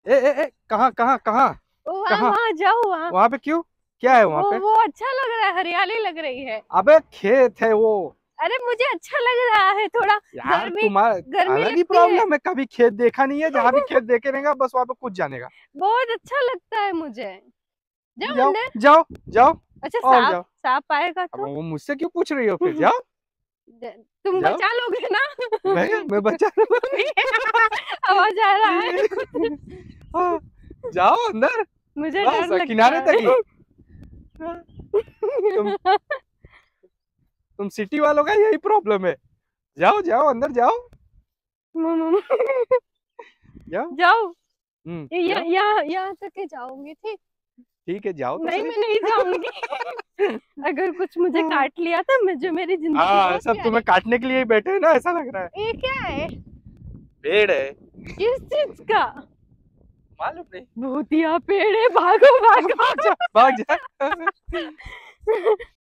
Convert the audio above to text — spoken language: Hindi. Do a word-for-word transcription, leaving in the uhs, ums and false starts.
ए ए ए कहाँ कहाँ कहाँ वहाँ कहाँ? वहाँ जाओ वहाँ। वहाँ पे क्यों? क्या है वहाँ वो पे? वो अच्छा लग रहा है, हरियाली लग रही है। अबे खेत है वो। अरे मुझे अच्छा लग रहा है थोड़ा। यार गर्मी तुम्हारा गर्मी अलग ही लगती है। प्रॉब्लम है, कभी खेत देखा नहीं है, जहाँ भी खेत देखे रहेगा बस वहाँ पे कूद जाने का। बहुत अच्छा लगता है मुझे। जाओ जाओ अंदर। जाओ जाओ। अच्छा और सांप जाओ। सांप आएगा अब तो? वो मुझसे क्यों पूछ रही हो फिर? जाओ तुम जाओ। बचा लोगे ना? मैं मैं बचा आवाज आ रहा है कुछ। हाँ, जाओ अंदर। मुझे डर बस लगता किनारे तक है। ही। हाँ, तुम तुम सिटी वालों का यही प्रॉब्लम है। जाओ जाओ अंदर जाओ। जाओ। जाओ। हम्म यहाँ जाओ। यहाँ यहाँ तक ही जाऊंगी, ठीक। ठीक है जाओ तो नहीं सही। मैं नहीं जाऊंगी। अगर कुछ मुझे काट लिया तो मैं जो मेरी जिंदगी हाँ बहुत सब तुम्हें प्यारी। काटने के लिए ही बैठे हैं ना, ऐसा लग रहा है। ये क्या है? पेड़ है। किस चीज का? मालूम नहीं। भूतिया पेड़ है, भागो भागो। भाग जा भाग जा।